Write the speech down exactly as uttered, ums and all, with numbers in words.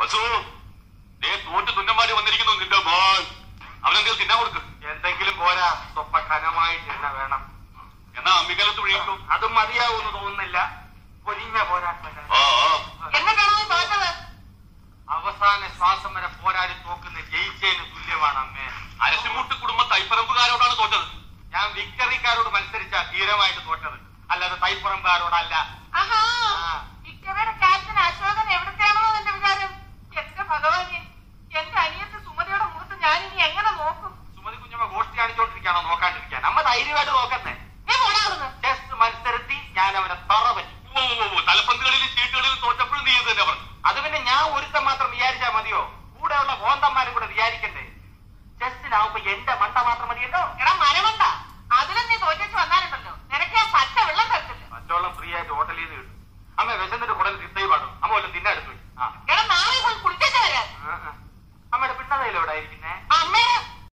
തോറ്റ് തുന്നമാടി വന്നിരിക്കുന്നു നിന്റെ മോൻ. അവനെന്തെങ്കിലും തിന്നാൻ കൊടുക്ക്. എന്തെങ്കിലും പോരാ, സ്വപ്പ ഘനമായിട്ട് തന്നെ വേണം. എന്നാ അമ്മിക്കലത്ത് വിഴിക്കും. അതും മതിയാവൂന്ന് തോന്നുന്നില്ല. പൊരിഞ്ഞ പോരാട്ടം. അവസാന ശ്വാസം വരെ പോരാടി തോക്കുന്ന ജയിച്ചതിന് തുല്യമാണ് അമ്മേ. അരശിമുട്ട് കുടുംബം തൈപ്പറമ്പുകാരോടാണ് തോറ്റത്. ഞാൻ വിക്ടറിക്കാരോട് മത്സരിച്ചാ ധീരമായിട്ട് തോറ്റത്, അല്ലാതെ തൈപ്പറമ്പുകാരോടല്ല. ക്യാപ്റ്റൻ അശോകൻ എവിടത്തെയാണോ എന്റെ വിചാരം? എന്റെ ഭഗവാനെ, എന്റെ അനിയത്തെ സുമതിയുടെ മുഖത്ത് ഞാൻ ഇനി എങ്ങനെ നോക്കും? സുമതി കുഞ്ഞമ്മ ഗോഷ്ടി കാണിച്ചോണ്ടിരിക്കാണോ നോക്കാണ്ടിരിക്കാൻ? അമ്മ ധൈര്യമായിട്ട് നോക്കുന്നേ. ടെസ്റ്റ് മത്സരത്തിൽ ഞാൻ അവനെ തറ പറ്റി. തലപ്പന്തുകളിലും ചീട്ടുകളിലും തോറ്റപ്പോഴും നീ തന്നെ പറഞ്ഞു. അത് പിന്നെ ഞാൻ ഒരുത്തം മാത്രം വിചാരിച്ചാ മതിയോ? കൂടെയുള്ള കോന്തന്മാരും കൂടെ വിചാരിക്കണ്ടേ? ചെസ്സിനാവുമ്പോ എന്റെ മണ്ട മാത്രം മതിയല്ലോ. എടാ മരമണ്ട, അതിലും നീ തോറ്റേച്ച് വന്നാലുണ്ടല്ലോ നിനക്ക് ഞാൻ പച്ച വെള്ളം തരത്തില്ല. പച്ചവെള്ളം ഫ്രീ ആയിട്ട് ഹോട്ടലിൽ നിന്ന് കിട്ടും. അമ്മ വിശന്നിട്ട് കൂടുതൽ തിത്തൈ പാടും. അമ്മ വല്ലതും തിന്നെടുത്തു. എടാ നാളെ പോയി കുളിച്ചേച്ച് വരാം. അമ്മയുടെ പിണ്ണതയിലെവിടെ ഇരിക്കുന്നേ?